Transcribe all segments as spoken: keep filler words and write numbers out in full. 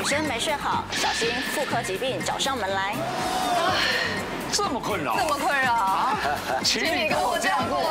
生没睡好，小心妇科疾病找上门来。 这么困扰？ 这么困扰？ 请你跟我这样过。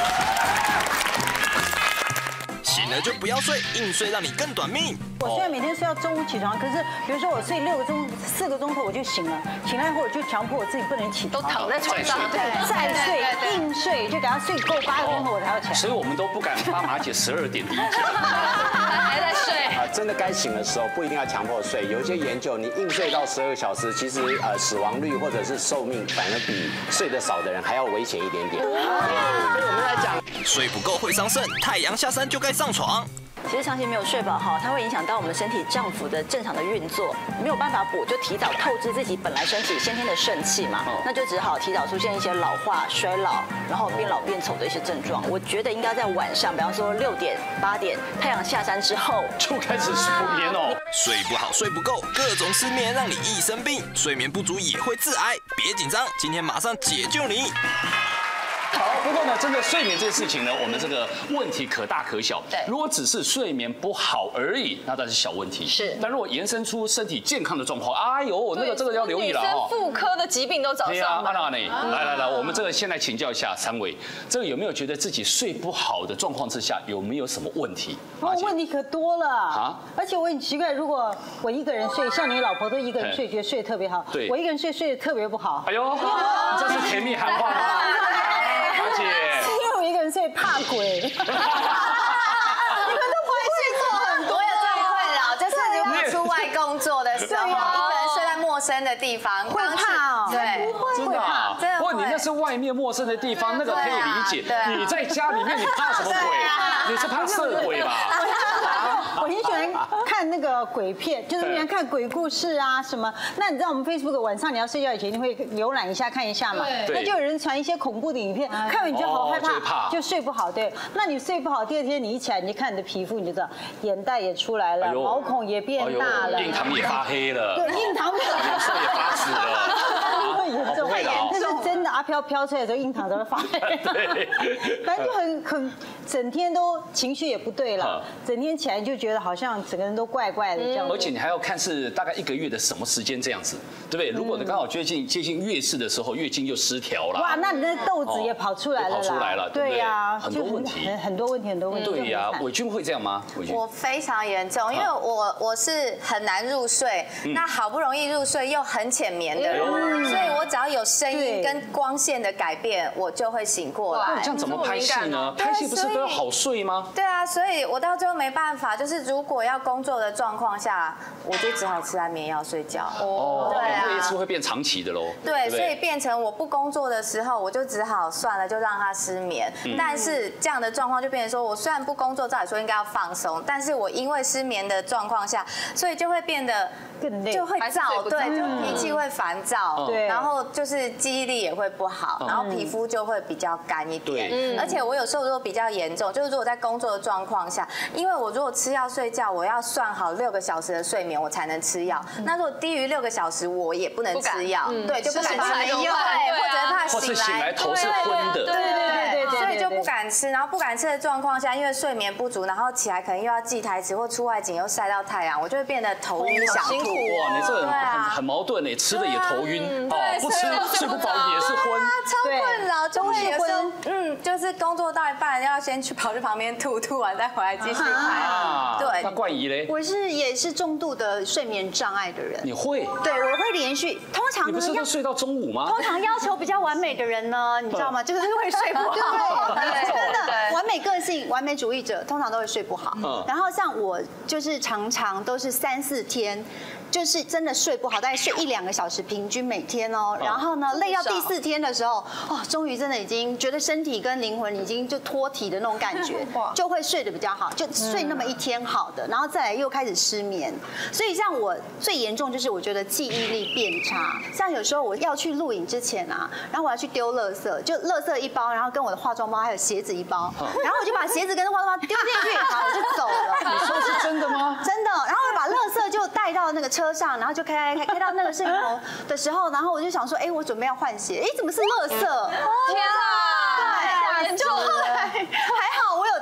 醒了就不要睡，硬睡让你更短命。 我虽然每天睡到中午起床，可是比如说我睡六个钟、四个钟头我就醒了，醒来后我就强迫我自己不能起床， 都躺在床上， 对，再睡硬睡，就给他睡够八个钟头我才要起来。 所以我们都不敢发马姐十二点第一节， 还在睡。 啊，真的该醒的时候不一定要强迫睡。有一些研究，你硬睡到十二个小时，其实呃死亡率或者是寿命反而比睡得少的人还要危险一点点。所以我们来讲， 睡不够会伤肾，太阳下山就该上床。 其实长期没有睡饱哈，它会影响到我们身体脏腑的正常的运作，没有办法补，就提早透支自己本来身体先天的肾气嘛，那就只好提早出现一些老化、衰老，然后变老变丑的一些症状。我觉得应该在晚上，比方说六点、八点，太阳下山之后就开始失眠哦。 睡不好、睡不够，各种失眠让你易生病，睡眠不足也会致癌。别紧张，今天马上解救你。 好，不过呢，真的睡眠这件事情呢，我们这个问题可大可小。 对， 如果只是睡眠不好而已，那当然是小问题。 是， 但如果延伸出身体健康的状况，哎呦，那个这个要留意了哦。 妇科的疾病都找上门。 阿娜呢？来来来，我们这个先来请教一下三位，这个有没有觉得自己睡不好的状况之下，有没有什么问题？ 哦，问题可多了啊！ 而且我很奇怪，如果我一个人睡，像你老婆都一个人睡，觉得睡得特别好， 对， 我一个人睡睡得特别不好。 哎呦，你这是甜蜜喊话吗？马姐。 因为我一个人睡怕鬼。你们都不会睡错很多。 我有这个困扰，就是如果出外工作的时候，一个人睡在陌生的地方， 会怕哦。 对， 真的啊。不过你那是外面陌生的地方，那个可以理解。你在家里面，你怕什么鬼？你是怕色鬼吧？ 我很喜欢看那个鬼片，就是喜欢看鬼故事啊什么。那你知道我们 Facebook 晚上你要睡觉以前，你会浏览一下看一下嘛？那就有人传一些恐怖的影片，看完你就好害怕，就睡不好。对，那你睡不好，第二天你一起来，你就看你的皮肤，你就知道眼袋也出来了，毛孔也变大了， 印堂也发黑了， 对，印堂脸色也发紫了， 会严重，那是真的。阿飘飘出来的时候，印堂都会发黑。对，反正就很很整天都情绪也不对了，整天起来就觉得好像整个人都怪怪的这样。 而且你还要看是大概一个月的什么时间这样子，对不对？如果你刚好接近接近月事的时候，月经又失调了， 哇，那你的痘子也跑出来了， 跑出来了， 对呀， 很多问题， 很多问题，很多问题。 对呀，伟君会这样吗？伟君， 我非常严重，因为我我是很难入睡，那好不容易入睡又很浅眠的人，所以我只要有声音跟光线的改变，我就会醒过来。 这样怎么拍戏呢？拍戏不是都要好睡吗？ 对啊，所以我到最后没办法，就是如果要工作的状况下，我就只好吃安眠药睡觉。 哦，对啊，这一次会变长期的喽。 对，所以变成我不工作的时候，我就只好算了，就让他失眠。但是这样的状况就变成说，我虽然不工作，照理说应该要放松，但是我因为失眠的状况下，所以就会变得更累， 就会躁，对，就脾气会烦躁，对，然后就是记忆力也会不好，然后皮肤就会比较干一点。而且我有时候如果比较严重，就是如果在工作的状况下，因为我如果吃药睡觉，我要算好六个小时的睡眠我才能吃药。那如果低于六个小时，我也不能吃药，对，就不敢吃药，对，或者怕或是醒来头是昏的， 对对对对，所以就不敢吃。然后不敢吃的状况下，因为睡眠不足，然后起来可能又要记台词或出外景又晒到太阳，我就会变得头晕想吐。 哇，你这个很很矛盾诶，吃了也头晕，哦，不吃睡不饱也是昏， 超困扰，就会有时候嗯，就是工作到一半要先去跑去旁边吐，吐完再回来继续拍。对， 那冠仪嘞？ 我是也是重度的睡眠障碍的人。 你会？ 对，我会连续，通常你不是都睡到中午吗？ 通常要求比较完美的人呢，你知道吗？就是会睡不好。对，真的，完美个性、完美主义者通常都会睡不好。然后像我就是常常都是三四天。就是真的睡不好，大概睡一两个小时，平均每天哦。然后呢，累到第四天的时候，哦，终于真的已经觉得身体跟灵魂已经就脱体的那种感觉，就会睡得比较好，就睡那么一天好的，然后再来又开始失眠。所以像我最严重就是我觉得记忆力变差，像有时候我要去录影之前啊，然后我要去丢垃圾，就垃圾一包，然后跟我的化妆包还有鞋子一包，然后我就把鞋子跟化妆包丢进去，好，我就走了。 你说是真的吗？ 真的，然后我把垃圾就带到那个车上，然后就开开开到那个摄影棚的时候，然后我就想说，哎，我准备要换鞋，哎，怎么是垃圾？天啊！对，就后来还好我有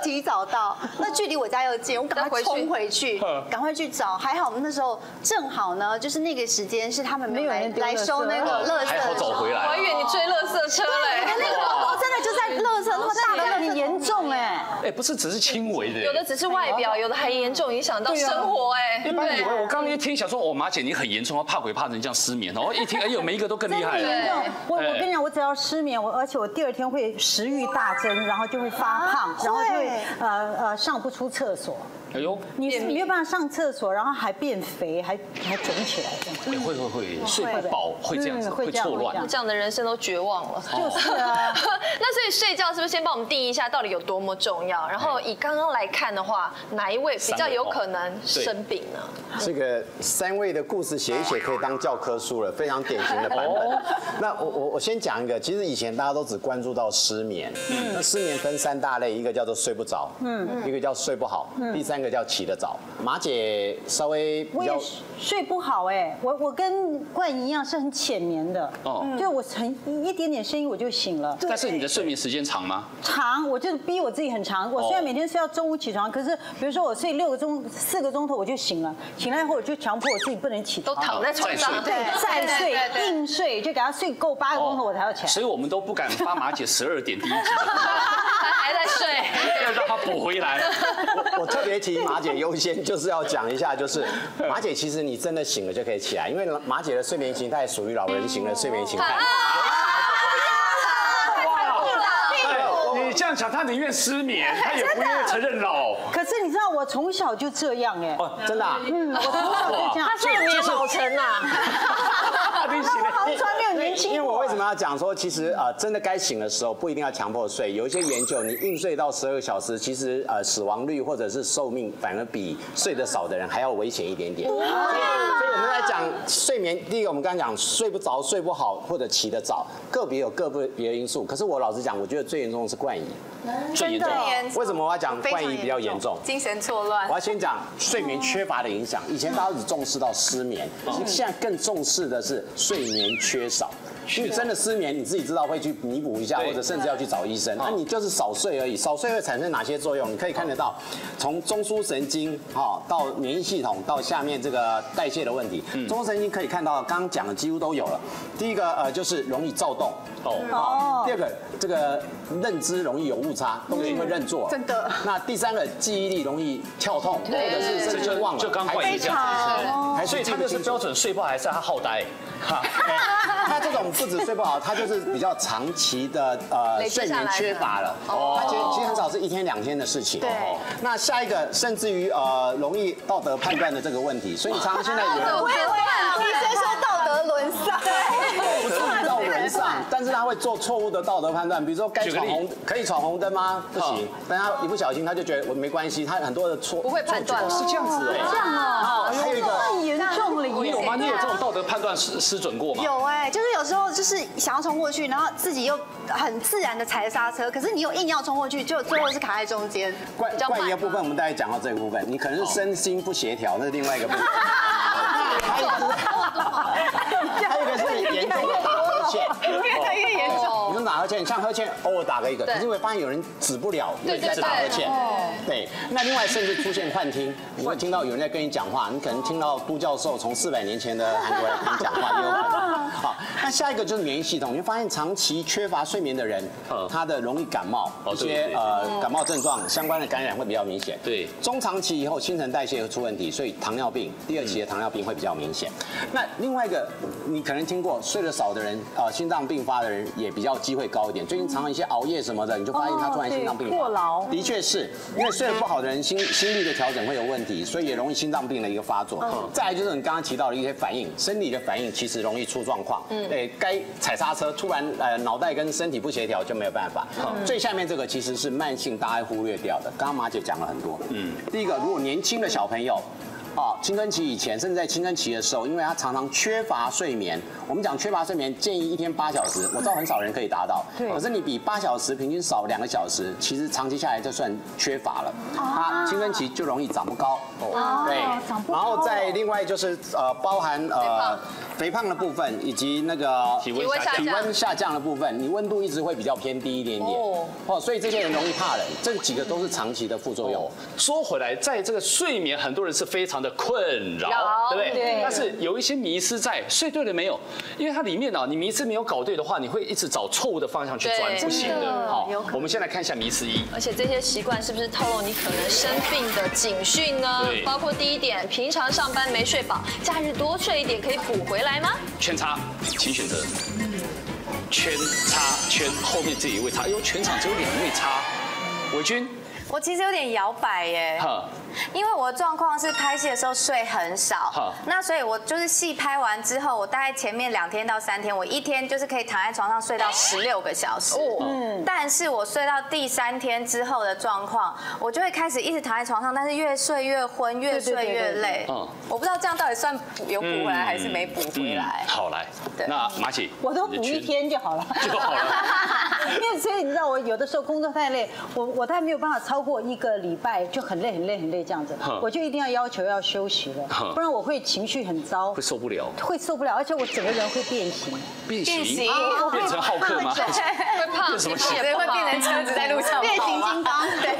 提早到，那距离我家又近，我赶快冲回去，赶快去找。还好我们那时候正好呢，就是那个时间是他们没有来来收那个垃圾， 还好走回来。 我还以为你追垃圾车嘞， 那个包真的就在垃圾那么大的， 很严重哎。 哎，不是只是轻微的， 有的只是外表，有的还严重影响到生活哎。 一般以为我刚刚一听想说，哦，马姐你很严重，怕鬼怕成这样失眠哦。一听哎呦，每一个都更厉害了。 我我跟你讲，我只要失眠，我而且我第二天会食欲大增，然后就会发胖，然后就会呃呃上不出厕所。哎呦，你是没有办法上厕所，然后还变肥，还还肿起来这样。 会会会，睡不饱会这样子，会错乱。 这样的人生都绝望了。 就是啊。 那所以睡觉是不是先帮我们定义一下到底有多么重要？然后以刚刚来看的话，哪一位比较有可能生病呢？ 这个三位的故事写一写可以当教科书了，非常典型的版本。那我我我先讲一个，其实以前大家都只关注到失眠，那失眠分三大类，一个叫做睡不着，嗯，一个叫睡不好，第三个叫起得早。马姐稍微比较睡不好哎，我我跟冠仪一样是很浅眠的，哦，就我很一点点声音我就醒了。 但是你的睡眠时间长吗？ 长，我就逼我自己很长。我虽然每天睡到中午起床，可是比如说我睡六个钟四个钟头我就醒了，醒来以后我就强迫我自己不能起床， 都躺在床上， 对，再睡硬睡，就给他睡够八个钟头我才要起来。 所以我们都不敢发马姐十二点第一集， 还在睡， 要让她补回来。 我我特别提马姐优先，就是要讲一下，就是马姐其实你真的醒了就可以起来，因为马姐的睡眠形态属于老人型的睡眠形态。 你这样讲，他宁愿失眠，他也不愿意承认老。 可是你知道，我从小就这样哎。 哦，真的。 嗯，我从小就这样。 他睡眠老成啊。 好穿没有年轻。 因为我为什么要讲说，其实呃，真的该醒的时候不一定要强迫睡。有一些研究，你硬睡到十二个小时，其实呃死亡率或者是寿命反而比睡得少的人还要危险一点点。所以，所以我们来讲睡眠，第一个我们刚刚讲睡不着、睡不好或者起得早，个别有个别的因素。可是我老实讲，我觉得最严重的是冠仪。最严重，为什么我要讲冠仪比较严重？ 精神错乱。 我要先讲睡眠缺乏的影响。以前大家只重视到失眠，现在更重视的是睡眠缺少。你真的失眠，你自己知道会去弥补一下，或者甚至要去找医生。那你就是少睡而已，少睡会产生哪些作用？你可以看得到，从中枢神经哈到免疫系统到下面这个代谢的问题。中枢神经可以看到，刚刚讲的几乎都有了。第一个呃就是容易躁动哦，第二个这个认知容易有误差，东西会认错。真的。那第三个记忆力容易跳痛，或者是甚至忘了。 就刚冠仪这样子，所以他就是标准睡不好，还是他好呆？ 他这种不止睡不好，他就是比较长期的呃睡眠缺乏了。哦，他其实其实很少是一天两天的事情。对。那下一个甚至于呃容易道德判断的这个问题，所以你常常现在有人我也会啊，医生说道德沦丧。对。 不是道德沦丧，但是他会做错误的道德判断，比如说该闯红可以闯红灯吗？不行。但他一不小心他就觉得我没关系，他很多的错不会判断。 是这样子哎。 这样哦。 还有一个太严重了。 你有吗？你有这种道德判断失失准过吗？ 有哎，就是有时候就是想要冲过去，然后自己又很自然的踩刹车，可是你又硬要冲过去，就最后是卡在中间。 怪怪异的部分，我们大概讲到这个部分，你可能是身心不协调，那是另外一个部分。还有还有一个是严重的打呵欠， 越来越严重。 你说打呵欠，像呵欠偶尔打个一个，可是会发现有人止不了，一直在打呵欠。对，那另外甚至出现幻听，你会听到有人在跟你讲话，你可能听到都教授从四百年前的韩国人跟你讲话，也有可能。好，那下一个就是免疫系统，你会发现长期缺乏睡眠的人，他的容易感冒，一些呃感冒症状相关的感染会比较明显。对，中长期以后新陈代谢会出问题，所以糖尿病第二期的糖尿病会比较明显。那另外一个，你可能听过睡得少的人，呃，心脏病发的人也比较机会高一点。最近常常一些熬夜什么的，你就发现他突然心脏病发。过劳。的确是因为睡得不好的人心心率的调整会有问题，所以也容易心脏病的一个发作。再来就是你刚刚提到的一些反应，生理的反应其实容易出状况。嗯。对，该踩刹车，突然呃脑袋跟身体不协调就没有办法。最下面这个其实是慢性，大家忽略掉的。刚刚马姐讲了很多。嗯。第一个，如果年轻的小朋友。 哦，青春期以前，甚至在青春期的时候，因为他常常缺乏睡眠。我们讲缺乏睡眠，建议一天八小时，我知道很少人可以达到。对。可是你比八小时平均少两个小时，其实长期下来就算缺乏了。他青春期就容易长不高。哦。对。然后再另外就是呃，包含呃肥胖的部分，以及那个体温下降体温下降的部分，你温度一直会比较偏低一点点。哦。哦，所以这些人容易怕冷，这几个都是长期的副作用。 说回来，在这个睡眠，很多人是非常的困扰，对不对？对。但是有一些迷思在，睡对了没有？因为它里面呢，你迷思没有搞对的话，你会一直找错误的方向去转，不行的。好，我们先来看一下迷思一。 而且这些习惯是不是透露你可能生病的警讯呢？对。包括第一点，平常上班没睡饱，假日多睡一点可以补回来吗？ 圈叉，请选择。圈叉圈后面这一位叉，哎呦，全场只有两位叉。伟君。 我其实有点摇摆耶，因为我的状况是拍戏的时候睡很少，那所以我就是戏拍完之后，我大概前面两天到三天，我一天就是可以躺在床上睡到十六个小时，嗯，但是我睡到第三天之后的状况，我就会开始一直躺在床上，但是越睡越昏，越睡越累，嗯，我不知道这样到底算有补回来还是没补回来。 好来，那马姐， 我都补一天就好了， 就好了， 因为所以你知道我有的时候工作太累，我我大概没有办法超过一个礼拜就很累很累很累这样子，我就一定要要求要休息了，不然我会情绪很糟， 会受不了， 会受不了，而且我整个人会变形， 变形，变成浩克吗？ 会胖， 变什么形？ 会变成车子在路上， 变形金刚，对。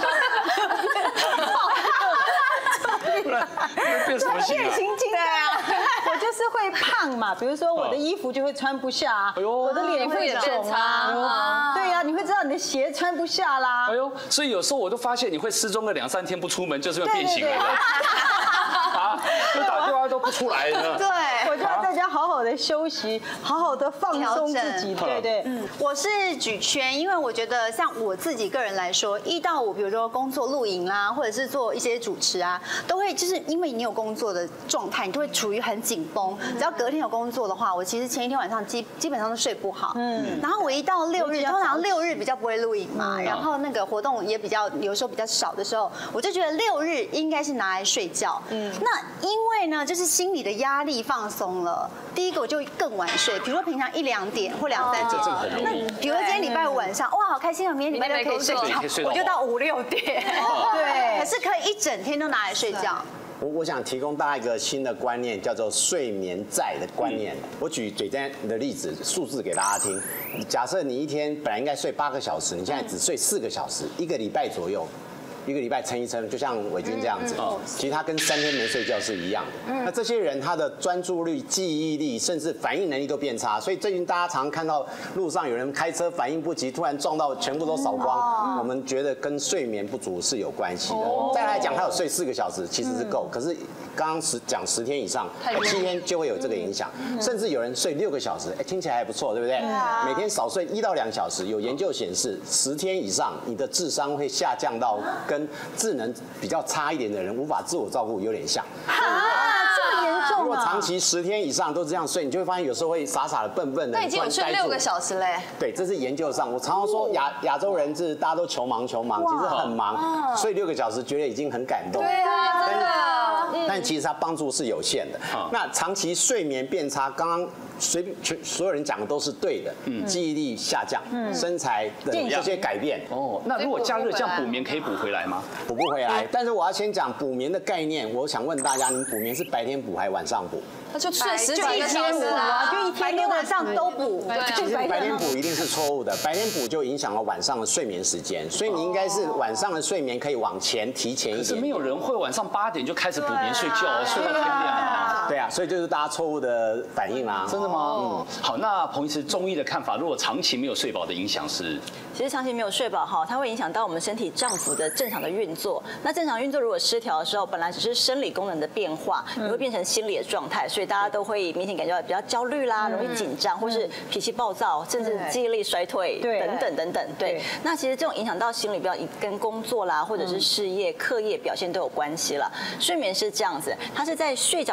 变什么形？ 变形金刚啊！我就是会胖嘛，比如说我的衣服就会穿不下，我的脸会肿啊，对呀，你会知道你的鞋穿不下啦。 哎呦，所以有时候我都发现你会失踪个两三天不出门，就是因为变形了。啊，就打电话都不出来了。 对，我就要在家好好的休息，好好的放松自己。对对， 嗯，我是举圈，因为我觉得像我自己个人来说，一到五，比如说工作录影啦，或者是做一些主持啊，都会就是因为你有工作的状态，你就会处于很紧绷。只要隔天有工作的话，我其实前一天晚上基基本上都睡不好。嗯，然后我一到六日，通常六日比较不会录影嘛，然后那个活动也比较有时候比较少的时候，我就觉得六日应该是拿来睡觉。嗯，那因为呢，就是心理的压力放松了。第一个我就更晚睡，比如说平常一两点或两三点，那比如说今天礼拜五晚上，哇，好开心啊，明天礼拜六可以睡觉，我就到五六点。对，可是可以一整天都拿来睡觉。 我我想提供大家一个新的观念，叫做睡眠债的观念。我举嘴尖的例子，数字给大家听。假设你一天本来应该睡八个小时，你现在只睡四个小时，一个礼拜左右。一个礼拜撑一撑，就像伟君这样子，其实他跟三天没睡觉是一样的。那这些人他的专注力、记忆力，甚至反应能力都变差。所以最近大家常看到路上有人开车反应不及，突然撞到全部都扫光，我们觉得跟睡眠不足是有关系的。再来讲，他有睡四个小时其实是够，可是刚刚十讲十天以上，七天就会有这个影响。甚至有人睡六个小时，哎，听起来还不错，对不对？每天少睡一到两小时，有研究显示，十天以上，你的智商会下降到跟跟智能比较差一点的人无法自我照顾有点像。 啊，这么严重啊！ 如果长期十天以上都这样睡，你就会发现有时候会傻傻的、笨笨的。 那已经有睡六个小时嘞。 对，这是研究上。我常常说亚亚洲人是大家都求忙求忙，其实很忙，睡六个小时觉得已经很感动。 对啊，真的。 但其实它帮助是有限的。那长期睡眠变差，刚刚随全所有人讲的都是对的，记忆力下降，身材的这些改变。 哦，那如果加热这样补眠可以补回来吗？ 补不回来。但是我要先讲补眠的概念，我想问大家，你们补眠是白天补还是晚上补？ 那就睡十几个小时啊，就一天六晚上都补。 其实白天补一定是错误的，白天补就影响了晚上的睡眠时间，所以你应该是晚上的睡眠可以往前提前一点。 可是没有人会晚上八点就开始补眠睡觉，睡到天亮啊。 对啊，所以就是大家错误的反应啦。 真的吗？嗯。好，那彭医师中医的看法，如果长期没有睡饱的影响是？ 其实长期没有睡饱哈，它会影响到我们身体脏腑的正常的运作。那正常运作如果失调的时候，本来只是生理功能的变化，你会变成心理的状态，所以大家都会明显感觉到比较焦虑啦，容易紧张，或是脾气暴躁，甚至记忆力衰退等等等等。对，那其实这种影响到心理，比较跟工作啦，或者是事业、课业表现都有关系了。睡眠是这样子，它是在睡着的时候。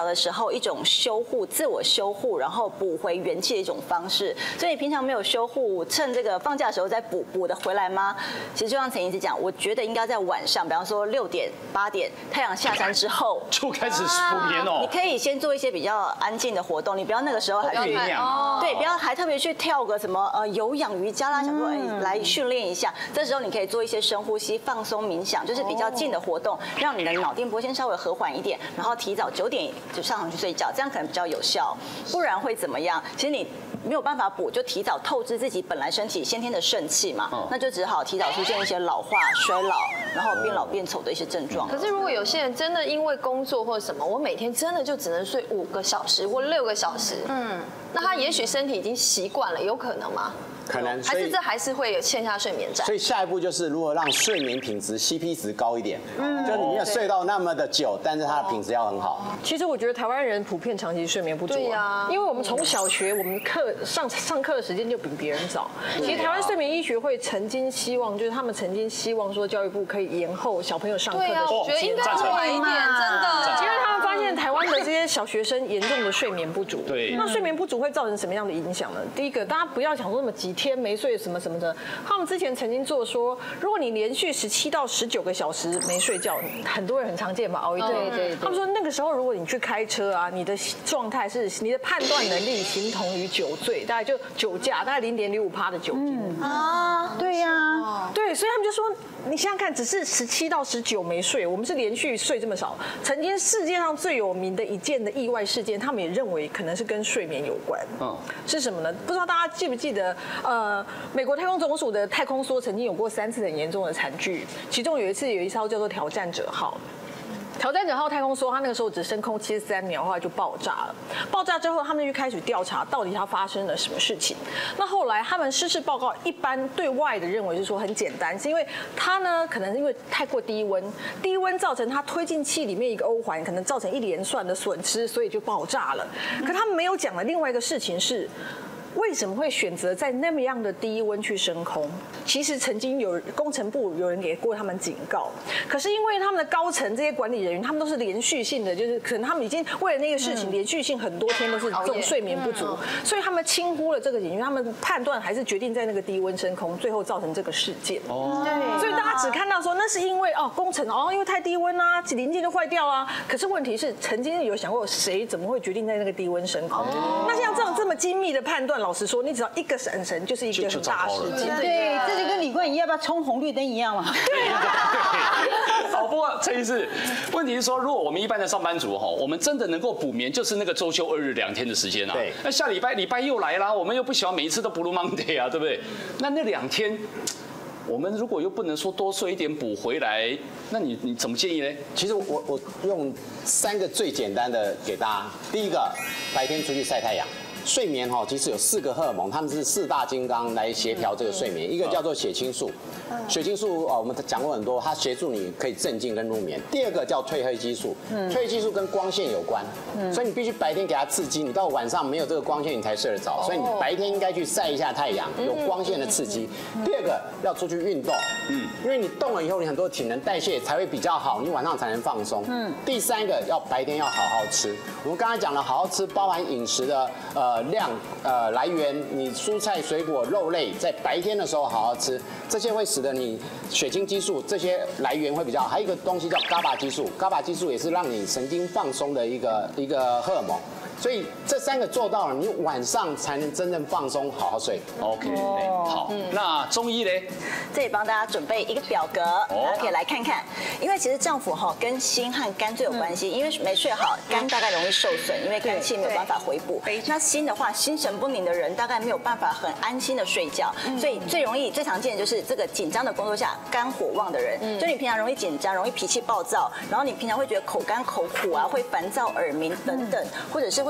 候一种修护、自我修护，然后补回元气的一种方式。所以你平常没有修护，趁这个放假的时候再补，补得回来吗？其实就像陈医师讲，我觉得应该在晚上，比方说六点、八点，太阳下山之后就开始补眠哦。 你可以先做一些比较安静的活动，你不要那个时候还酝酿， 对，不要还特别去跳个什么呃有氧瑜伽啦，想说哎来训练一下。这时候你可以做一些深呼吸、放松冥想，就是比较静的活动，让你的脑电波先稍微和缓一点，然后提早九点就上床去睡觉，这样可能比较有效。不然会怎么样？其实你没有办法补，就提早透支自己本来身体先天的肾气嘛，那就只好提早出现一些老化、衰老，然后变老变丑的一些症状。 可是如果有些人真的因为工作或者什么，我每天真的就只能睡五个小时或六个小时，嗯，那他也许身体已经习惯了，有可能吗？ 可能， 还是这还是会有欠下睡眠债。 所以下一步就是如何让睡眠品质 C P 值高一点，嗯，就你没有睡到那么的久，但是它的品质要很好。 其实我觉得台湾人普遍长期睡眠不足，对呀，因为我们从小学我们课上上课的时间就比别人早。其实台湾睡眠医学会曾经希望，就是他们曾经希望说教育部可以延后小朋友上课的时间， 我觉得应该晚一点，真的， 因为他们发现台湾的这些小学生严重的睡眠不足。 对， 那睡眠不足会造成什么样的影响呢？第一个，大家不要想说那么几天没睡什么。什么什么的，他们之前曾经做说，如果你连续十七到十九个小时没睡觉，很多人很常见嘛，熬一顿。对对。他们说那个时候，如果你去开车啊，你的状态是你的判断能力形同于酒醉，大概就酒驾，大概零点零五趴的酒精。 啊，对呀， 对，所以他们就说，你想想看，只是十七到十九没睡，我们是连续睡这么少。曾经世界上最有名的一件的意外事件，他们也认为可能是跟睡眠有关。嗯，是什么呢？不知道大家记不记得，呃，美国太空总署的太空梭曾经有过三次很严重的惨剧，其中有一次有一艘叫做挑战者号。挑战者号太空梭，它那个时候只升空七十三秒，后来就爆炸了。爆炸之后，他们就开始调查到底它发生了什么事情。那后来他们失事报告一般对外的认为是说很简单，是因为它呢可能因为太过低温，低温造成它推进器里面一个欧环可能造成一连串的损失，所以就爆炸了。可他们没有讲的另外一个事情是，为什么会选择在那么样的低温去升空？其实曾经有工程部有人给过他们警告，可是因为他们的高层这些管理人员，他们都是连续性的，就是可能他们已经为了那个事情连续性很多天都是这种睡眠不足，所以他们轻忽了这个警讯，他们判断还是决定在那个低温升空，最后造成这个事件。哦，对，所以大家只看到说那是因为哦工程哦因为太低温啊，零件就坏掉啊。可是问题是，曾经有想过谁怎么会决定在那个低温升空？那像这种这么精密的判断，老实说，你只要一个闪神就是一个很大的事件。 对，这就跟李冠仪要不要冲红绿灯一样嘛。 对对。好，不过陈医师，问题是说，如果我们一般的上班族哈，我们真的能够补眠，就是那个周休二日两天的时间啊。对。那下礼拜礼拜又来啦，我们又不喜欢每一次都 Blue Monday 啊，对不对？那那两天。我们如果又不能说多睡一点补回来，那你你怎么建议呢？ 其实我我用三个最简单的给大家。第一个，白天出去晒太阳。睡眠哈，其实有四个荷尔蒙，它们是四大金刚来协调这个睡眠。一个叫做血清素，血清素哦，我们讲过很多，它协助你可以镇静跟入眠。第二个叫褪黑激素，褪黑激素跟光线有关，所以你必须白天给它刺激，你到晚上没有这个光线你才睡得着，所以你白天应该去晒一下太阳，有光线的刺激。第二个要出去运动，嗯，因为你动了以后，你很多体能代谢才会比较好，你晚上才能放松。嗯，第三个要白天要好好吃，我们刚才讲了，好好吃包含饮食的呃。呃量呃来源，你蔬菜、水果、肉类在白天的时候好好吃，这些会使得你血清激素这些来源会比较好。还有一个东西叫伽巴激素，伽巴激素也是让你神经放松的一个一个荷尔蒙。所以这三个做到了，你晚上才能真正放松，好好睡。 OK， 好。那中医嘞？ 这里帮大家准备一个表格，大家可以来看看。因为其实脏腑哈跟心和肝最有关系，因为没睡好，肝大概容易受损，因为肝气没有办法回补。那心的话，心神不宁的人大概没有办法很安心的睡觉，所以最容易、最常见的就是这个紧张的工作下，肝火旺的人，就你平常容易紧张，容易脾气暴躁，然后你平常会觉得口干口苦啊，会烦躁、耳鸣等等，或者是会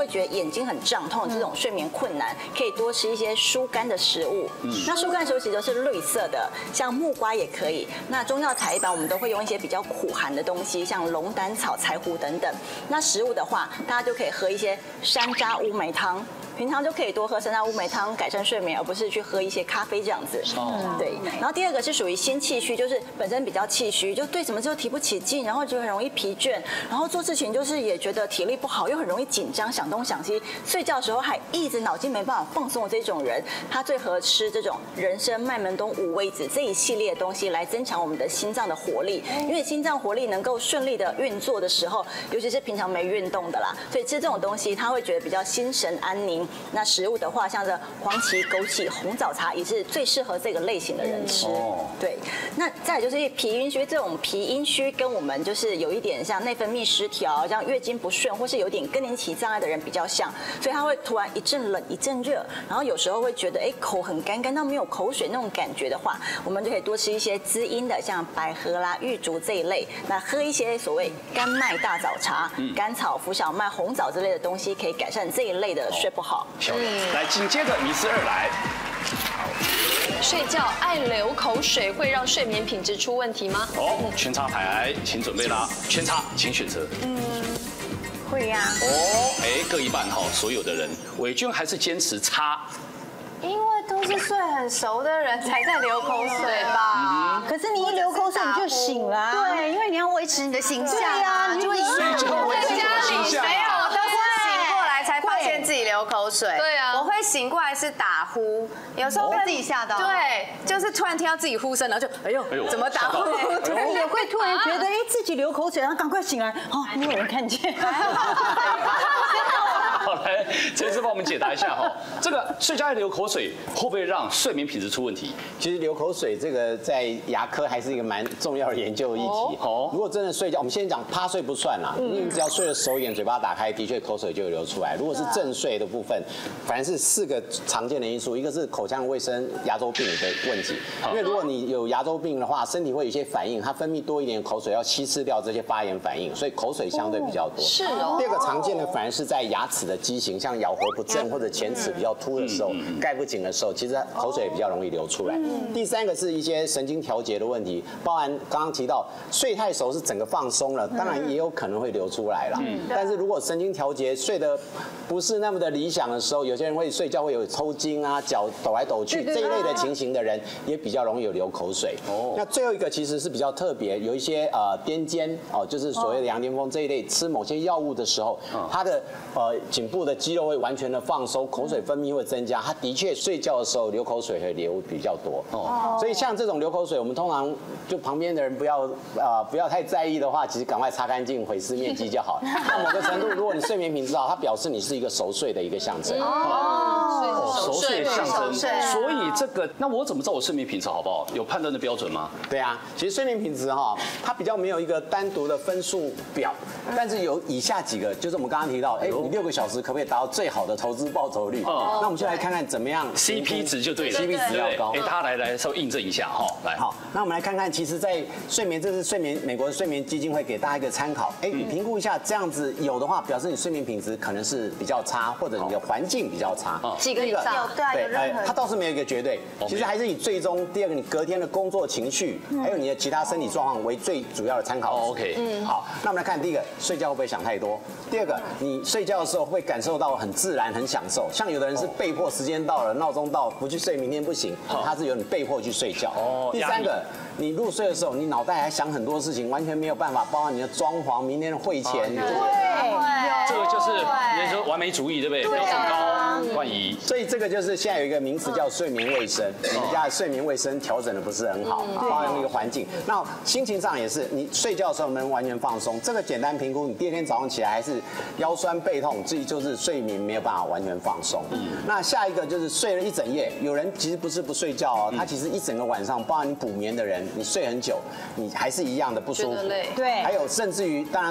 会觉得眼睛很胀痛，这种睡眠困难，可以多吃一些疏肝的食物。那疏肝食物其实都是绿色的，像木瓜也可以。那中药材一般我们都会用一些比较苦寒的东西，像龙胆草、柴胡等等。那食物的话，大家就可以喝一些山楂乌梅汤。平常就可以多喝山楂乌梅汤改善睡眠，而不是去喝一些咖啡这样子。哦，对。然后第二个是属于心气虚，就是本身比较气虚，就对什么事都提不起劲，然后就很容易疲倦，然后做事情就是也觉得体力不好，又很容易紧张，想东想西，睡觉的时候还一直脑筋没办法放松的这种人，他最合吃这种人参、麦门冬、五味子这一系列的东西来增强我们的心脏的活力，因为心脏活力能够顺利的运作的时候，尤其是平常没运动的啦，所以吃这种东西他会觉得比较心神安宁。那食物的话，像这黄芪、枸杞、红枣茶也是最适合这个类型的人吃。对，那再来就是脾阴虚，这种脾阴虚跟我们就是有一点像内分泌失调，像月经不顺或是有点更年期障碍的人比较像，所以他会突然一阵冷一阵热，然后有时候会觉得哎口很干，干到没有口水那种感觉的话，我们就可以多吃一些滋阴的，像百合啦、玉竹这一类，那喝一些所谓甘麦大枣茶、甘草、浮小麦、红枣之类的东西，可以改善这一类的睡不好。 来，紧接着迷思二来。 睡觉爱流口水会让睡眠品质出问题吗？ 哦，圈叉牌，请准备啦。圈叉，请选择。 嗯，会呀。 哦，哎，各一半哈，所有的人，伟君还是坚持叉。 因为都是睡很熟的人才在流口水吧。 可是你一流口水你就醒了。 对，因为你要维持你的形象。 对呀，你就会所以就维持你的形象。 没有，我都是醒过来才发现自己流口水。 对啊， 我会醒过来是打呼，有时候被自己吓到。 对，就是突然听到自己呼声，然后就哎呦，怎么打呼？ 也会突然觉得哎自己流口水，然后赶快醒来，哦，没有人看见。 好，来，陈医师帮我们解答一下哈，这个睡觉爱流口水会不会让睡眠品质出问题？ 其实流口水这个在牙科还是一个蛮重要的研究议题。哦，如果真的睡觉，我们先讲趴睡不算啦，因为你只要睡得熟一点，嘴巴打开，的确口水就会流出来。如果是正睡的部分，反正是四个常见的因素，一个是口腔卫生、牙周病的问题。因为如果你有牙周病的话，身体会有一些反应，它分泌多一点口水，要稀释掉这些发炎反应，所以口水相对比较多。 是哦。 第二个常见的反而是在牙齿的畸形，像咬合不正或者前齿比较凸的时候，盖不紧的时候，其实口水也比较容易流出来。第三个是一些神经调节的问题，包含刚刚提到睡太熟是整个放松了，当然也有可能会流出来了。但是如果神经调节睡得不是那么的理想的时候，有些人会睡觉会有抽筋啊、脚抖来抖去这一类的情形的人，也比较容易有流口水。那最后一个其实是比较特别，有一些呃癫痫哦，就是所谓的羊癫疯这一类，吃某些药物的时候，他的呃颈部的肌肉会完全的放松，口水分泌会增加，他的确睡觉的时候流口水会流比较多。哦，所以像这种流口水，我们通常就旁边的人不要呃不要太在意的话，其实赶快擦干净，毁尸灭迹就好。到某个程度，如果你睡眠品质好，它表示你是一个熟睡的一个象征。 哦，熟睡的象征。所以这个，那我怎么知道我睡眠品质好不好？有判断的标准吗？ 对啊，其实睡眠品质哈，它比较没有一个单独的分数表，但是有以下几个，就是我们刚刚提到，哎，你六个小时可不可以达到最好的投资报酬率？哦，那我们就来看看怎么样 C P 值就对了 ，C P 值要高。 哎，大家来来稍微印证一下哈，来。 好，那我们来看看，其实，在睡眠，这是睡眠美国的睡眠基金会给大家一个参考。哎，你评估一下，这样子有的话，表示你睡眠品质可能是比较差，或者你的环境比较差。 几个以上， 对啊，有任何。 它倒是没有一个绝对，其实还是以最终第二个你隔天的工作情绪，还有你的其他身体状况为最主要的参考。 OK， 嗯，好，那我们来看第一个，睡觉会不会想太多？第二个，你睡觉的时候会感受到很自然、很享受。像有的人是被迫时间到了，闹钟到不去睡，明天不行，他是有你被迫去睡觉。哦，第三个，你入睡的时候，你脑袋还想很多事情，完全没有办法，包括你的装潢、明天的会钱。 对， 这个就是人家说完美主义，对不对？标准高，万一。 所以这个就是现在有一个名词叫睡眠卫生，你们家的睡眠卫生调整的不是很好，包含那个环境。那心情上也是，你睡觉的时候能不能完全放松？这个简单评估，你第二天早上起来还是腰酸背痛，这就是睡眠没有办法完全放松。那下一个就是睡了一整夜，有人其实不是不睡觉哦，他其实一整个晚上，包含你补眠的人，你睡很久，你还是一样的不舒服。 对， 还有甚至于，当然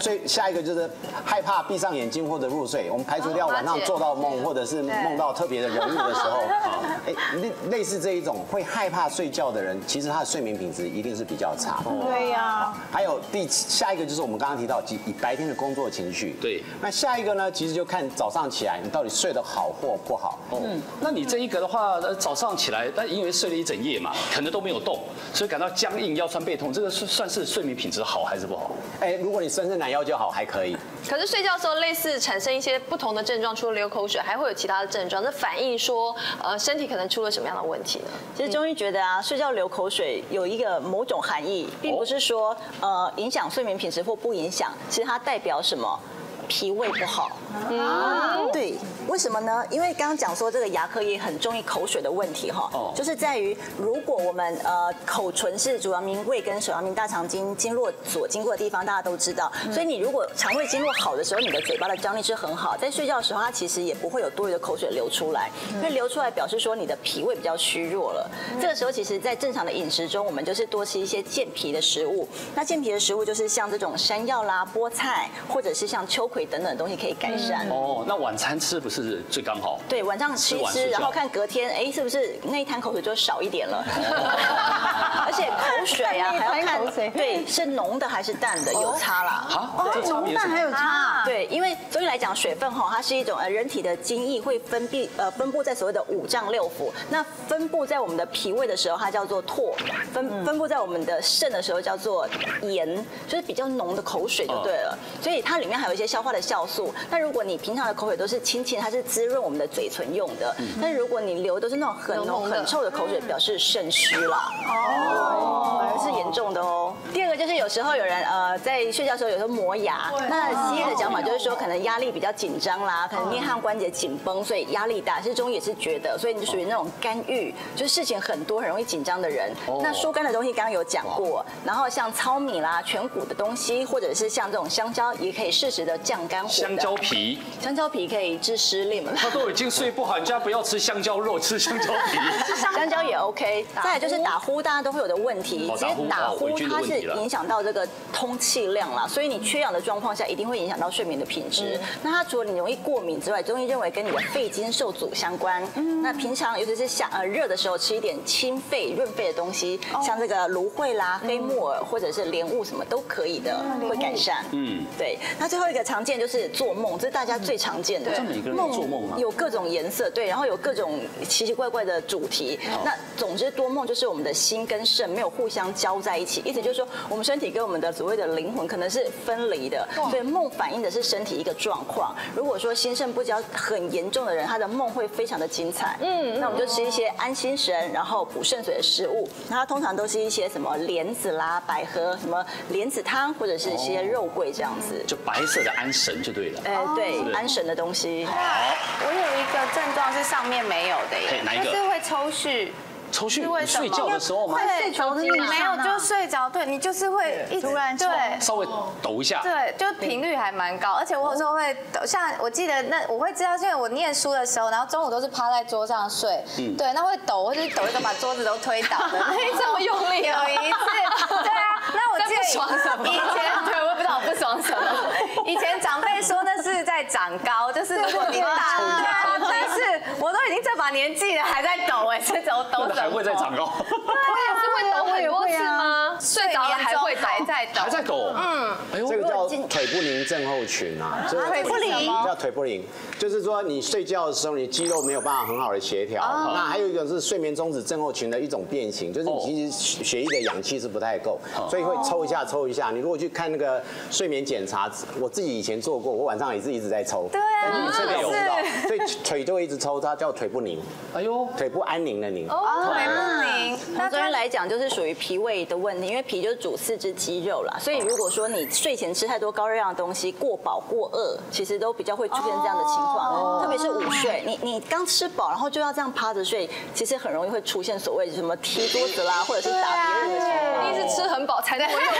最下一个就是害怕闭上眼睛或者入睡，我们排除掉晚上做到梦或者是梦到特别的人物的时候，哎，类类似这一种会害怕睡觉的人，其实他的睡眠品质一定是比较差。 对呀。 还有第下一个就是我们刚刚提到，以白天的工作情绪。 对。 那下一个呢，其实就看早上起来你到底睡得好或不好。 嗯。那你这一个的话，早上起来，但因为睡了一整夜嘛，可能都没有动，所以感到僵硬、腰酸背痛，这个是算是睡眠品质好还是不好？ 哎，如果你伸伸懒腰就好，还可以。 可是睡觉的时候，类似产生一些不同的症状，除了流口水，还会有其他的症状，这反映说，呃，身体可能出了什么样的问题呢？ 其实中医觉得啊，睡觉流口水有一个某种含义，并不是说呃影响睡眠品质或不影响，其实它代表什么？脾胃不好。嗯，对，为什么呢？因为刚刚讲说这个牙科也很中意口水的问题哈，就是在于如果我们呃口唇是主阳明胃跟手阳明大肠经经络所经过的地方，大家都知道，所以你如果肠胃经络好的时候，你的嘴巴的张力是很好，在睡觉的时候，它其实也不会有多余的口水流出来，因为流出来表示说你的脾胃比较虚弱了。这个时候，其实在正常的饮食中，我们就是多吃一些健脾的食物。那健脾的食物就是像这种山药啦、菠菜，或者是像秋葵等等的东西可以改善。 哦，那晚餐吃不是最刚好？ 对，晚上吃一吃，然后看隔天，哎，是不是那一滩口水就少一点了？而且口水啊，还要看，对，是浓的还是淡的，有差啦。 啊，这浓淡还有差。 对，因为中医来讲，水分哈，它是一种呃人体的精液会分泌呃分布在所谓的五脏六腑。那分布在我们的脾胃的时候，它叫做唾；分分布在我们的肾的时候叫做盐，就是比较浓的口水就对了。所以它里面还有一些消化的酵素。那如果你平常的口水都是清清，它是滋润我们的嘴唇用的。但是如果你流都是那种很浓很臭的口水，表示肾虚啦。哦，反而是严重的哦。第二个就是有时候有人呃在睡觉的时候有时候磨牙，那西医的讲法就是说可能压力比较紧张啦，可能颞颌关节紧绷，所以压力大。其实中医也是觉得，所以你就属于那种肝郁，就是事情很多很容易紧张的人。那疏肝的东西刚刚有讲过，然后像糙米啦、全谷的东西，或者是像这种香蕉，也可以适时的降肝火。 香蕉皮， 香蕉皮可以治失恋嘛？ 他都已经睡不好，人家不要吃香蕉肉，吃香蕉皮。 香蕉也 OK。再来就是打呼，大家都会有的问题。其实打呼它是影响到这个通气量啦，所以你缺氧的状况下，一定会影响到睡眠的品质。那它除了你容易过敏之外，中医认为跟你的肺经受阻相关。那平常尤其是夏呃热的时候，吃一点清肺润肺的东西，像这个芦荟啦、黑木耳或者是莲雾什么都可以的，会改善。嗯，对。那最后一个常见就是做梦，这是大家最常见的。 每个人都做梦吗？ 有各种颜色，对，然后有各种奇奇怪怪的主题。那总之多梦就是我们的心跟肾没有互相交在一起，意思就是说我们身体跟我们的所谓的灵魂可能是分离的，所以梦反映的是身体一个状况。如果说心肾不交很严重的人，他的梦会非常的精彩。嗯，那我们就吃一些安心神，然后补肾水的食物。那它通常都是一些什么莲子啦、百合、什么莲子汤，或者是一些肉桂这样子。 就白色的安神就对了。 哎，对，安神的东西。 好，我有一个症状是上面没有的耶， 哪一个？ 就是会抽搐。 抽搐？你睡觉的时候吗？ 对，睡着的没有，就睡着，对你就是会一直突然对稍微抖一下， 对，就频率还蛮高，而且我有时候会抖，像我记得那我会知道，因为我念书的时候，然后中午都是趴在桌上睡，对，那会抖，或者抖一抖把桌子都推倒的， 这么用力， 有一次，对啊，那我记得以前对，我也不知道我不爽什么，以前长辈说那是在长高，就是如果你大，但是我都已经这把年纪了还在抖哎，这种抖什么？ 还会再长高？ 我也是会抖很多次吗？睡着了还会还在抖， 还在抖。嗯， 哎呦，这个叫腿不宁症候群啊， 腿不宁叫腿不宁，就是说你睡觉的时候，你肌肉没有办法很好的协调。那还有一个是睡眠中止症候群的一种变形，就是你其实血液的氧气是不太够，所以会抽一下抽一下。你如果去看那个睡眠检查，我自己以前做过，我晚上也是一直在抽。 对啊， 你睡眠有到，所以腿就会一直抽，它叫腿不宁。哎呦，腿不安宁的宁。 哦，腿不宁。 那中医来讲，就是属于脾胃的问题，因为脾就是主四肢肌肉啦，所以如果说你睡前吃太多高热量的东西，过饱过饿，其实都比较会出现这样的情况。特别是午睡，你你刚吃饱，然后就要这样趴着睡，其实很容易会出现所谓什么踢桌子啦，或者是打别人的情况。 一定是吃很饱才能用力。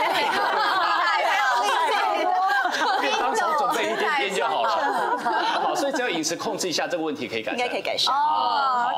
当场准备一点点就好了。好，所以只要饮食控制一下，这个问题可以改善。 应该可以改善。 哦。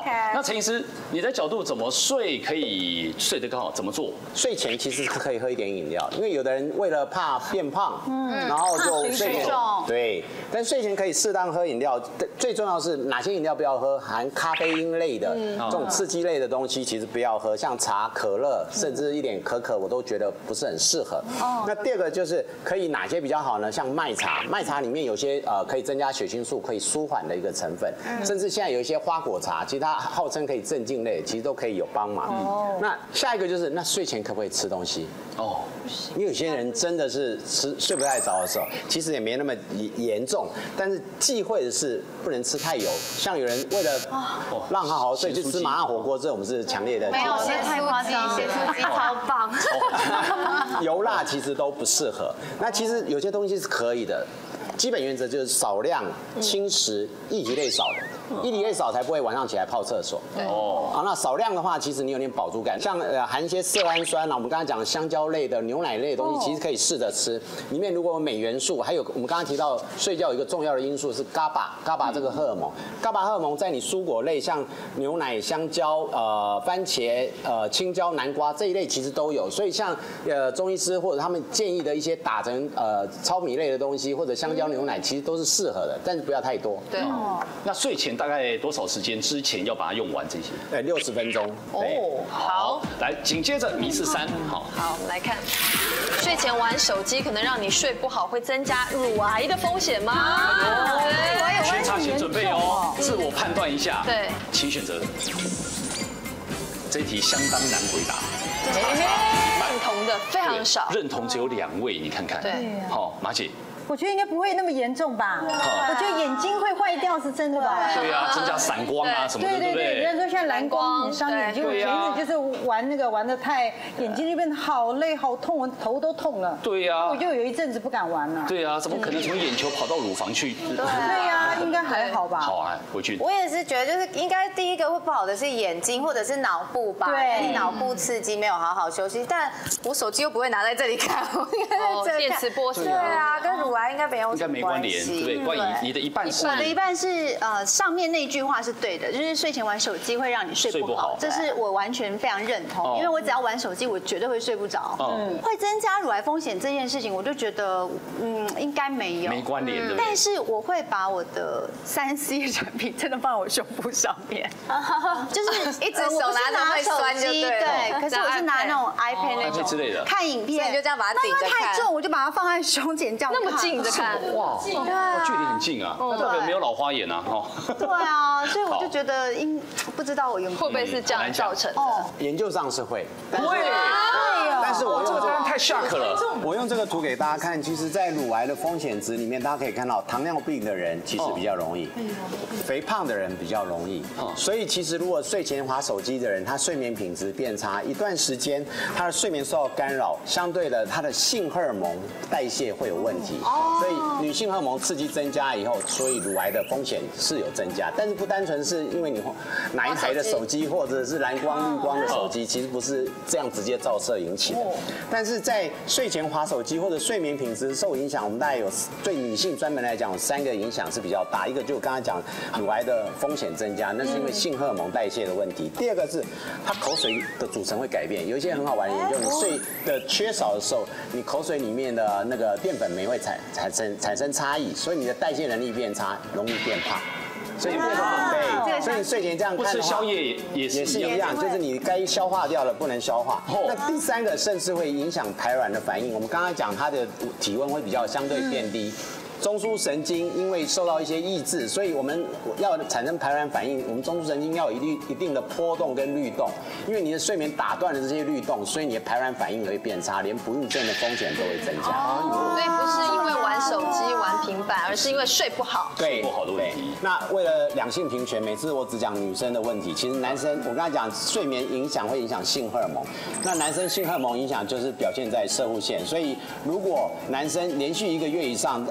那陈医师，你的角度怎么睡可以睡得更好？怎么做？ 睡前其实可以喝一点饮料，因为有的人为了怕变胖，嗯，然后就睡前对，但睡前可以适当喝饮料。最重要是哪些饮料不要喝？含咖啡因类的这种刺激类的东西，其实不要喝，像茶、可乐，甚至一点可可，我都觉得不是很适合。那第二个就是可以哪些比较好呢？像麦茶，麦茶里面有些呃可以增加血清素，可以舒缓的一个成分，甚至现在有一些花果茶，其实它号称可以镇静类，其实都可以有帮忙。那下一个就是那睡前可不可以吃东西？哦，因为有些人真的是吃睡不太着的时候，其实也没那么严重，但是忌讳的是不能吃太油。像有人为了让他好好睡，就吃麻辣火锅，这我们是强烈的。 没有，这太夸张，咸酥鸡超棒。 油辣其实都不适合。那其实有些东西是可以的。基本原则就是少量轻食，液体类少的，液体类少才不会晚上起来泡厕所。哦，啊，那少量的话，其实你有点饱足感，像呃含一些色氨酸啊，我们刚才讲的香蕉类的、牛奶类的东西，其实可以试着吃。里面如果有镁元素，还有我们刚刚提到睡觉有一个重要的因素是 GABA，GABA 这个荷尔蒙 ，GABA 荷尔蒙在你蔬果类，像牛奶、香蕉、呃番茄、呃青椒、南瓜这一类其实都有。所以像呃中医师或者他们建议的一些打成呃糙米类的东西，或者香蕉。牛奶其实都是适合的，但是不要太多。 对。 那睡前大概多少时间之前要把它用完这些？ 对，六十分钟。 哦，好。 来，紧接着迷思三，好。 好，来看，睡前玩手机可能让你睡不好，会增加乳癌的风险吗？ 对。全场请准备哦，自我判断一下。 对。 请选择。这一题相当难回答。 认同的非常少。 认同只有两位，你看看。 对。 好，马姐。 我觉得应该不会那么严重吧？我觉得眼睛会坏掉是真的吧？ 对啊，增加散光啊什么的，对不对？ 人家说现在蓝光很伤眼睛，我前一阵就是玩那个玩的太，眼睛那边好累好痛，我头都痛了。 对呀， 我就有一阵子不敢玩了。 对啊，怎么可能从眼球跑到乳房去？ 对呀，应该还好吧？ 好啊，回去。 我也是觉得，就是应该第一个会不好的是眼睛或者是脑部吧，对，脑部刺激没有好好休息。但我手机又不会拿在这里看，我应该在这里看。 电磁波是。 对啊，跟乳癌应该没有。 没关联，对不对？关于你的一半是， 我的一半是呃，上面那句话是对的，就是睡前玩手机会让你睡不好，这是我完全非常认同，因为我只要玩手机，我绝对会睡不着。嗯，会增加乳癌风险这件事情，我就觉得嗯，应该没有， 没关联的。 但是我会把我的三 C 产品真的放在我胸部上面，就是一只手拿着会酸就对， 对，可是我是拿那种 iPad 那种之类的看影片， 就这样把它顶着看。 太重，我就把它放在胸前这样那么近着看。 哇，距离很近啊，那代表没有老花眼啊，哦。 对啊，所以我就觉得应不知道我有会不会是这样造成的？ 研究上是会， 会， 但是我用这个太 shock 了。 我用这个图给大家看，其实，在乳癌的风险值里面，大家可以看到，糖尿病的人其实比较容易，肥胖的人比较容易。所以其实如果睡前滑手机的人，他睡眠品质变差，一段时间他的睡眠受到干扰，相对的他的性荷尔蒙代谢会有问题。所以女性荷尔蒙刺激增加以后，所以乳癌的风险是有增加，但是不单纯是因为你哪一台的手机或者是蓝光、绿光的手机，其实不是这样直接照射引起的。但是在睡前滑手机或者睡眠品质受影响，我们大概有对女性专门来讲有三个影响是比较大，一个就刚才讲乳癌的风险增加，那是因为性荷尔蒙代谢的问题。第二个是它口水的组成会改变，有一些很好玩的研究，你睡的缺少的时候，你口水里面的那个淀粉酶会产产生产生差异，所以你的代谢能力变差，容易变胖。所以对，所以你睡前这样看的话， 不吃宵夜也是也是一样，就是你该消化掉了不能消化。那第三个甚至会影响排卵的反应。我们刚刚讲它的体温会比较相对变低。中枢神经因为受到一些抑制，所以我们要产生排卵反应，我们中枢神经要有一定一定的波动跟律动，因为你的睡眠打断了这些律动，所以你的排卵反应也会变差，连不孕症的风险都会增加。 所以不是因为玩手机、玩平板，而是因为睡不好。 对， 睡不好的问题。 那为了两性平权，每次我只讲女生的问题，其实男生我刚才讲睡眠影响会影响性荷尔蒙，那男生性荷尔蒙影响就是表现在射护腺，所以如果男生连续一个月以上啊、呃、长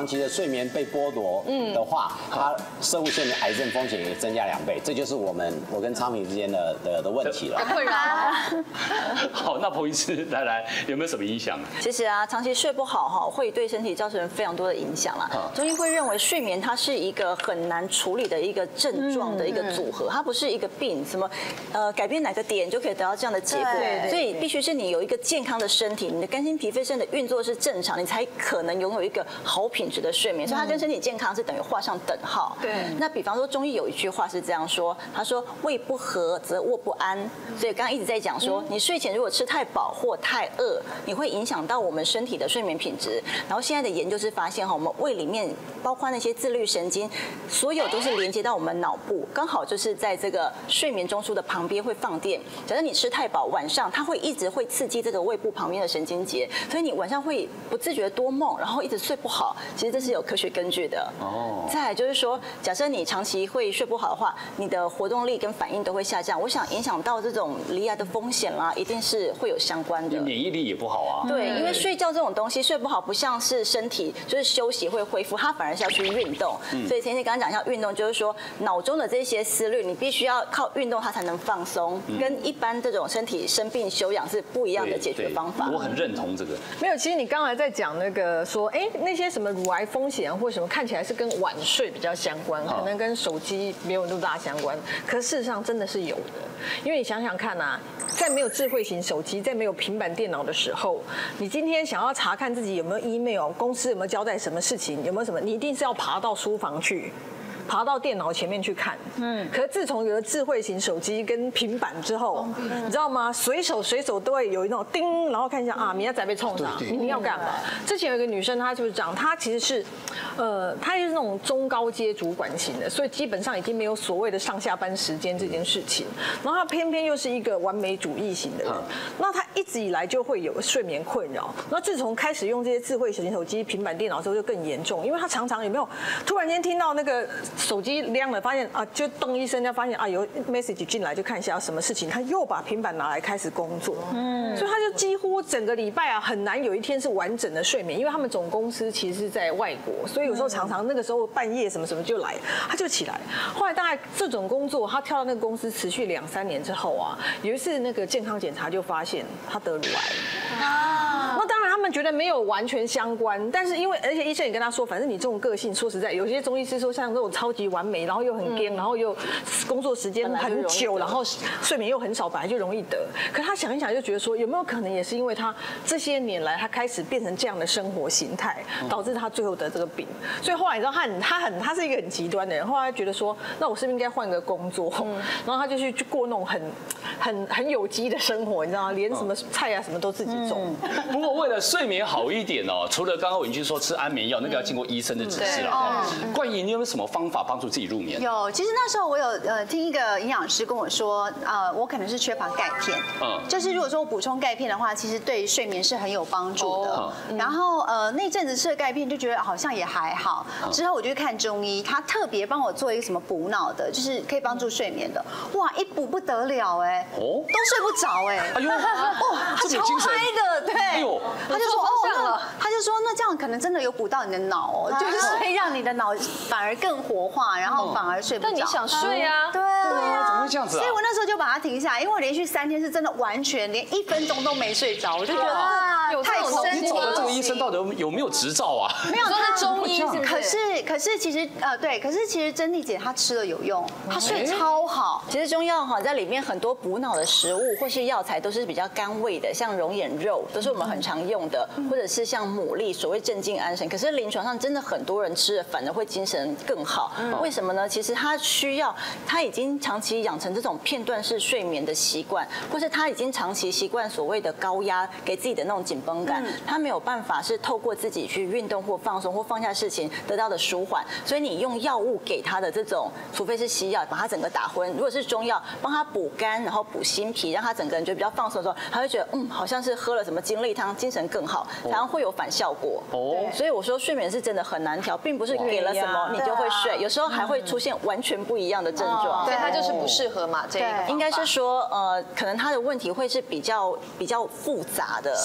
期的睡眠被剥夺的话，它攝護腺的癌症風險也增加兩倍，這就是我們我跟昌平之間的的的問題了。 困擾。 好，那彭醫師來來，有沒有什麼影響？ 其實啊，長期睡不好哈，會對身體造成非常多的影響啦。中醫會認為睡眠它是一個很難處理的一個症狀的一個組合，它不是一個病，什麼呃改變哪個點就可以得到這樣的結果，所以必須是你有一個健康的身體，你的肝心脾肺腎的運作是正常，你才可能擁有一個好品質的睡眠，所以它跟身體健康是等於畫上等號。對。那比方說中醫有一句話是這樣說，他說胃不和則臥不安，所以剛剛一直在講說，你睡前如果吃太飽或太餓，你會影響到我們身體的睡眠品質。然後現在的研究是發現哈，我們胃裡面包括那些自律神經，所有都是連接到我們腦部，剛好就是在這個睡眠中樞的旁邊會放電。假設你吃太飽，晚上它會一直會刺激這個胃部旁邊的神經節，所以你晚上會不自覺多夢，然後一直睡不好。其實這是有科學根據的。哦。再來就是說，假設你長期會睡不好的話，你的活動力跟反應都會下降。我想影響到這種罹癌的風險啦，一定是會有相關的。 免疫力也不好啊。 對，因為睡覺這種東西睡不好，不像是身體就是休息會恢復，它反而是要去運動。所以前天剛剛講一下運動，就是說腦中的這些思慮，你必須要靠運動它才能放鬆，跟一般這種身體生病休養是不一樣的解決方法。 我很認同這個。 沒有，其實你剛才在講那個說，哎，那些什麼乳癌風險或什麼，看起來是跟晚睡比較相關，可能跟手機沒有那麼大相關，可事實上真的是有的。因為你想想看啊，在沒有智慧型手機，在沒有平板電腦的時候，你今天想要查看自己有沒有 email， 公司有沒有交代什麼事情，有沒有什麼，你一定是要爬到書房去。爬到電腦前面去看，嗯，可是自從有了智慧型手機跟平板之後，你知道嗎？隨手隨手都會有一種叮，然後看一下啊，明天再被衝啥，明天要幹嘛？之前有一個女生，她就是講，她其實是，呃，她是那種中高階主管型的，所以基本上已經沒有所謂的上下班時間這件事情。然後她偏偏又是一個完美主義型的人，那她一直以來就會有睡眠困擾。那自從開始用這些智慧型手機、平板電腦之後，就更嚴重，因為她常常有沒有突然間聽到那個手機亮了，發現啊，就咚一聲，就發現啊有 message 進來，就看一下什麼事情，他又把平板拿來開始工作，嗯，所以他就幾乎整個禮拜啊很難有一天是完整的睡眠，因為他們總公司其實是在外國，所以有時候常常那個時候半夜什麼什麼就來，他就起來。後來大概這種工作，他跳到那個公司持續兩三年之後啊，有一次那個健康檢查就發現他得乳癌啊。那當然他們覺得沒有完全相關，但是因為而且醫生也跟他說，反正你這種個性，說實在，有些中醫師說像這種超級完美，然後又很癲，然後又工作時間很久，然後睡眠又很少，本來就容易得。可他想一想就覺得說，有沒有可能也是因為他這些年來他開始變成這樣的生活形態，導致他最後得這個病。所以後來你知道他很他很他是一個很極端的人，後來覺得說，那我是不是應該換個工作？然後他就去去過那種很很很有機的生活，你知道嗎？連什麼菜啊什麼都自己種。 不過為了睡眠好一點哦，除了剛剛我已經說吃安眠藥，那個要經過醫生的指示了。冠儀，你有沒有什麼方法幫助自己入眠？ 有，其實那時候我有呃聽一個營養師跟我說，呃，我可能是缺乏鈣片，嗯，就是如果說我補充鈣片的話，其實對睡眠是很有幫助的。然後呃那陣子吃了鈣片就覺得好像也還好，之後我就去看中醫，他特別幫我做一個什麼補腦的，就是可以幫助睡眠的，哇，一補不得了哎，哦，都睡不着哎，哎呦，哇，他超嗨的，對，哎呦，他就說哦，那他就說那這樣可能真的有補到你的腦哦，就是會讓你的腦反而更活化，然後反而睡不着。 但你想睡啊？ 對啊， 怎麼會這樣子啊？ 所以我那時候就把它停下來，因為我連續三天是真的完全連一分鐘都沒睡着，我就覺得哇，太神奇了。 你找的這個醫生到底有有沒有執照啊？ 沒有，他是中醫， 可是可是其實呃對，可是其實珍妮姐她吃了有用，她睡超好。 其實中藥哈在裡面很多補腦的食物或是藥材都是比較甘味的，像龍眼肉都是我們很常用的，或者是像牡蠣，所謂鎮靜安神。可是臨床上真的很多人吃了反而會精神更好，為什麼呢？其實他需要他已經長期養成這種片段式睡眠的習慣，或是他已經長期習慣所謂的高壓給自己的那種緊繃感，他沒有辦法是透過自己去運動或放鬆或放下事情得到的舒緩。所以你用藥物給他的這種，除非是西藥把他整個打昏，如果是中藥幫他補肝，然後補心脾，讓他整個人覺得比較放鬆的時候，他會覺得嗯好像是喝了什麼精力湯，精神更好，然後會有反效果。哦，所以我說睡眠是真的很難調，並不是給了什麼你就會睡，有時候還會出現完全不一樣的症狀。 對，他就是不適合嘛，這個應該是說呃，可能他的問題會是比較比較複雜的， 心理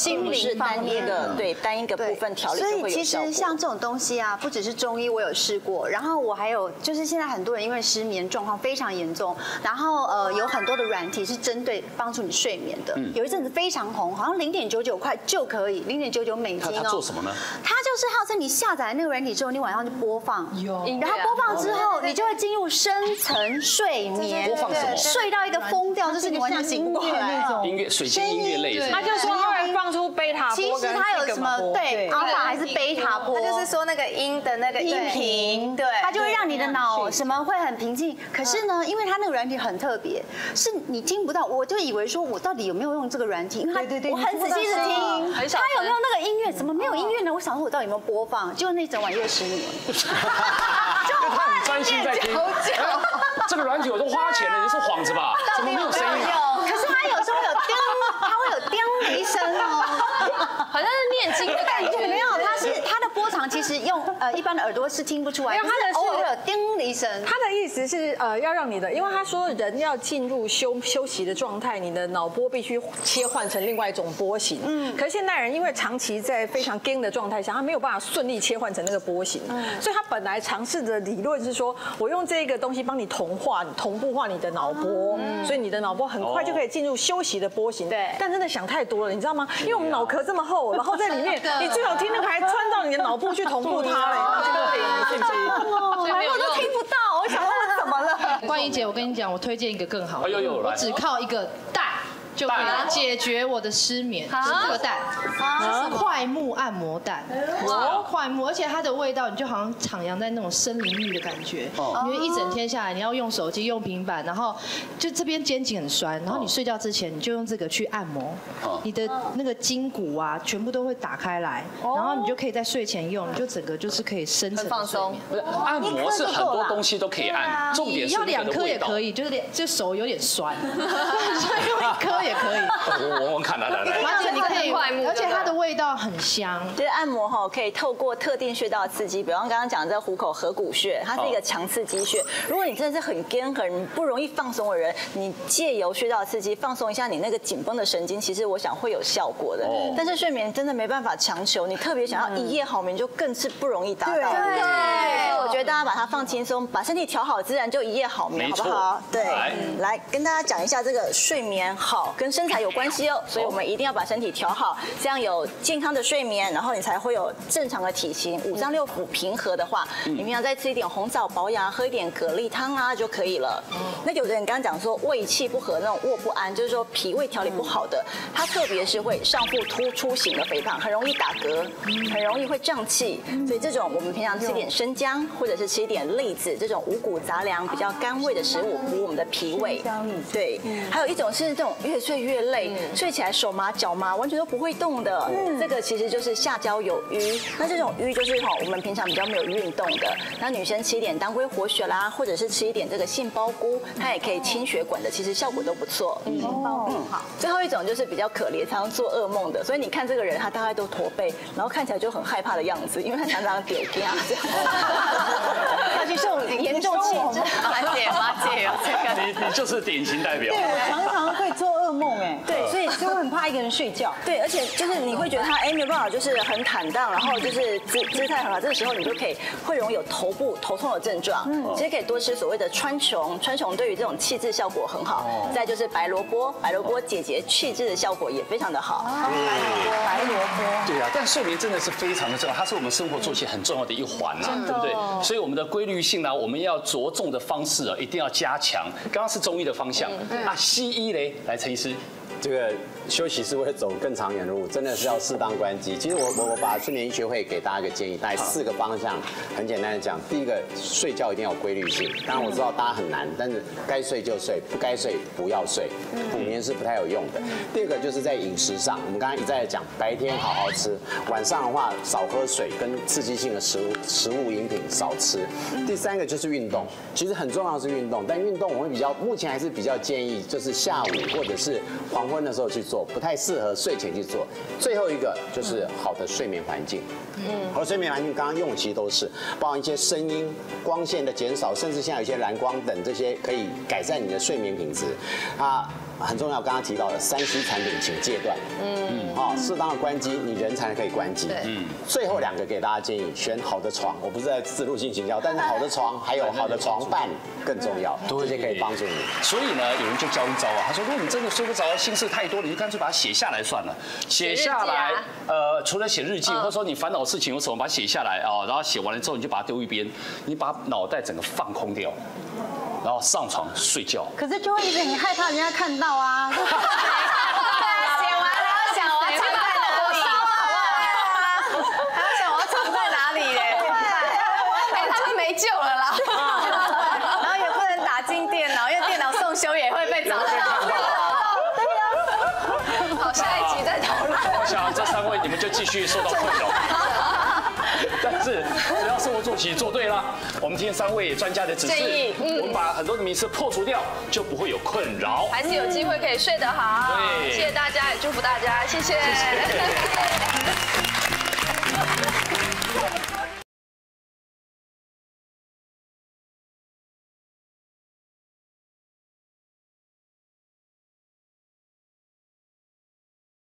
是单一个对单一个部分调理就会有效果。 所以其实像这种东西啊，不只是中医，我有试过，然后我还有就是现在很多人因为失眠状况非常严重，然后呃有很多的软体是针对帮助你睡眠的，有一阵子非常红，好像零点九九块就可以，零点九九美金哦。 他做什么呢？ 它就是号称你下载那个软体之后，你晚上就播放，然后播放之后，你就会进入深层睡眠， 播放什么？ 睡到一个疯掉，就是你完全醒不过来那种音乐水晶音乐类似。 他就说他会放出贝塔波， 其实它有什么对阿法还是贝塔波， 它就是说那个音的那个音频，对， 它就会让你的脑什么会很平静。可是呢，因为它那个软体很特别，是你听不到，我就以为说我到底有没有用这个软体，因为它我很仔细的听，它有没有那个音乐，怎么没有音乐呢？我想说我到底有没有播放，结果那整晚又失眠。 就他很专心在听。这个软体我都花钱了，你是幌子吧？怎么没有声音？ 可是它有时候有叮，它会有叮的一声哦， 好像是念经的感觉。 没有，它是它的波长其实用呃一般的耳朵是听不出来， 因为它的偶尔会有叮的一声。 他的意思是呃要让你的，因为他说人要进入休休息的状态，你的脑波必须切换成另外一种波形。嗯。可是现代人因为长期在非常 ㄍ 的状态下，他没有办法顺利切换成那个波形，所以他本来尝试的理论是说，我用这个东西帮你同化、同步化你的脑波，所以你的脑波很快就可以进入休息的波形。对。但真的想太多了，你知道吗？因为我们脑壳这么厚，然后在里面，你最好听那个还穿到你的脑部去同步它嘞，那这个你信不信？ 我都听不到，我想说我怎么了？ 冠仪姐，我跟你讲，我推荐一个更好的， 哎呦呦， 我只靠一个蛋就可以解决我的失眠，是这个蛋，就是快木按摩蛋，哇，快木，而且它的味道，你就好像徜徉在那种森林浴的感觉，因为一整天下来，你要用手机、用平板，然后就这边肩颈很酸，然后你睡觉之前，你就用这个去按摩，你的那个筋骨啊，全部都会打开来，然后你就可以在睡前用，你就整个就是可以深层放松。 不是按摩是很多东西都可以按，重点是要两颗也可以，就是两就手有点酸，所以用一颗。也可以， 我我看来来来， 而且你可以，而且它的味道很香。 就是按摩哈，可以透过特定穴道刺激，比方刚刚讲的这虎口合谷穴，它是一个强刺激穴。如果你真的是很干、很不容易放松的人，你借由穴道刺激放松一下你那个紧绷的神经，其实我想会有效果的。但是睡眠真的没办法强求，你特别想要一夜好眠，就更是不容易达到。对，所以我觉得大家把它放轻松，把身体调好，自然就一夜好眠，好不好？对，来跟大家讲一下这个睡眠好。跟身材有关系哦，所以我们一定要把身体调好，这样有健康的睡眠，然后你才会有正常的体型。五脏六腑平和的话，你平常再吃一点红枣保养，喝一点蛤蜊汤啊就可以了。那有的人刚刚讲说胃气不和，那种卧不安，就是说脾胃调理不好的，它特别是会上腹突出型的肥胖，很容易打嗝，很容易会胀气。所以这种我们平常吃一点生姜，或者是吃一点栗子这种五谷杂粮比较甘味的食物，补我们的脾胃。对，还有一种是这种越睡越累，睡起来手麻脚麻，完全都不会动的。这个其实就是下焦有瘀。那这种瘀就是哈，我们平常比较没有运动的。那女生吃一点当归活血啦，或者是吃一点这个杏鲍菇，它也可以清血管的，其实效果都不错。嗯，嗯，好。最后一种就是比较可怜，常常做噩梦的。所以你看这个人，他大概都驼背，然后看起来就很害怕的样子，因为他常常丢掉这样。他去受严重气质， 马姐马姐有这个， 你你就是典型代表。 对，我常常会做噩梦哎。对，所以就会很怕一个人睡觉。 对，而且就是你会觉得他哎没有办法，就是很坦荡，然后就是姿姿态很好，这个时候你就可以会容易有头部头痛的症状。嗯，其实可以多吃所谓的川穹，川穹对于这种气滞效果很好。再就是白萝卜，白萝卜解决气滞的效果也非常的好。 白萝卜。 对啊，但睡眠真的是非常的重要，它是我们生活作息很重要的一环呐，对不对？所以我们的规律性呢，我们要着重的方式啊，一定要加强。刚刚是中医的方向啊，西医嘞，来陈医师。 这个休息是会走更长远的路，真的是要适当关机。其实我我我把睡眠医学会给大家一个建议，大概四个方向，很简单的讲，第一个睡觉一定要有规律性。当然我知道大家很难，但是该睡就睡，不该睡不要睡，补眠是不太有用的。第二个就是在饮食上，我们刚刚一再的讲，白天好好吃，晚上的话少喝水跟刺激性的食物、食物饮品少吃。第三个就是运动，其实很重要的是运动，但运动我会比较目前还是比较建议就是下午或者是黄昏的时候去做，不太适合睡前去做。最后一个就是好的睡眠环境。嗯，好的睡眠环境刚刚用的其实都是，包含一些声音、光线的减少，甚至像有一些蓝光等这些可以改善你的睡眠品质。啊。 很重要，刚刚提到的三 C 产品请戒断，嗯，好，适当的关机，你人才可以关机。嗯，最后两个给大家建议，选好的床，我不是在自入性行销，但是好的床还有好的床伴更重要，这些可以帮助你。 所以呢，有人就教一招啊，他说，如果你真的睡不着，心事太多，你就干脆把它写下来算了，写下来，呃，除了写日记，或者说你烦恼事情有什么，把它写下来啊，然后写完了之后，你就把它丢一边，你把脑袋整个放空掉。然后上床睡觉， 可是就会一直很害怕人家看到啊。 写完还要想我要藏在哪里，还要想我要藏在哪里嘞？哎，他们没救了啦。然后也不能打进电脑，因为电脑送修也会被找到。好，下一集再讨论。 我想这三位你们就继续受到困扰。但是只要生活作息做对了，我们听三位专家的指示，我们把很多的迷思破除掉，就不会有困扰， 还是有机会可以睡得好。 对， 谢谢大家，也祝福大家，谢谢。